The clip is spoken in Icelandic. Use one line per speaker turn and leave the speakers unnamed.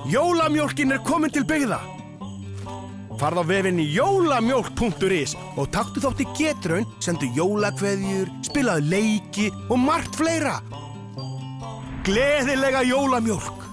Jólamjólkin komin til byggða. Farðu á vefinn jólamjólk.is og taktu þátt í getraun, sendu jólakveðjur, spilaðu leiki og margt fleira. Gleðilega jólamjólk.